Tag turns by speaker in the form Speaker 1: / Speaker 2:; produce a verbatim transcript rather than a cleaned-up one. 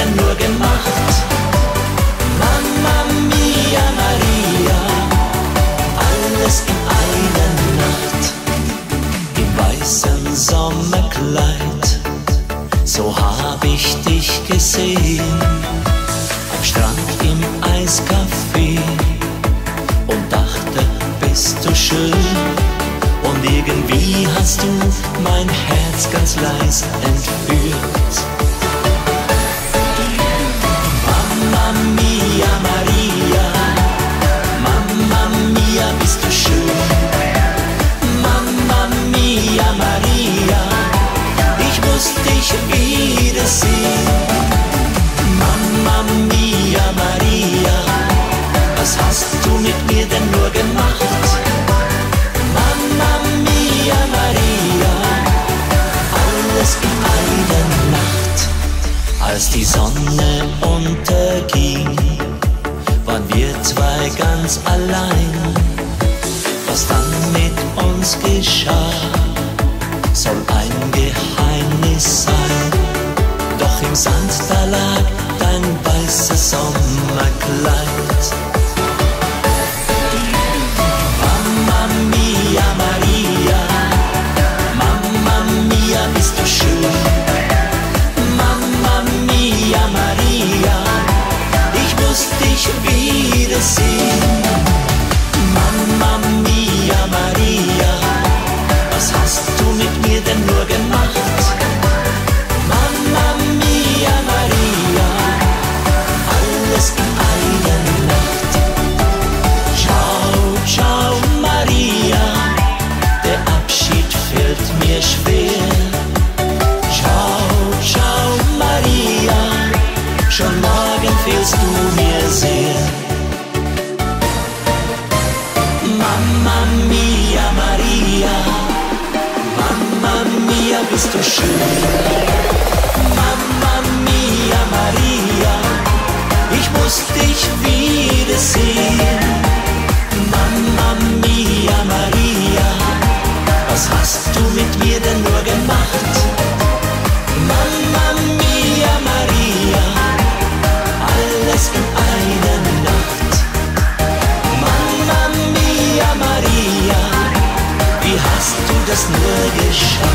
Speaker 1: denn nur gemacht? Mamma mia Maria, alles in einer Nacht. Im weißen Sommerkleid, so hab ich dich gesehen. Am Strand im Eiscafé und dachte, bist du schön. Und irgendwie hast du mein Herz ganz leis entführt. Mamma mia Maria, Mamma mia, bist du schön. Mamma mia Maria, ich muss dich wiedersehen. Mamma mia Maria, was hast du mit mir denn nur gemacht? Mamma mia Maria, alles in einer Nacht. Als die Sonne unterging, waren wir zwei ganz allein. Was dann mit uns geschah, soll ein Geheimnis sein. Doch im Sand, da lag dein weißes Sommerkleid. Mamma mia Maria, Mamma mia, bist du schön. Mamma mia Maria, ich muss dich wiedersehen. Mamma mia Maria, was hast du mit mir denn nur gemacht? Mamma mia Maria, alles in einer Nacht. Ciao, ciao Maria, der Abschied fällt mir schwer. Ciao, ciao Maria, schon morgen fehlst du mir sehr. Mamma mia Maria, Mamma mia, bist du schön. Mamma mia Maria, ich muss dich wiedersehen. Mamma mia Maria, was hast du mit mir denn nur gemacht? Mamma mia Maria, alles in einer Nacht. Mamma mia Maria, wie hast du das nur geschafft?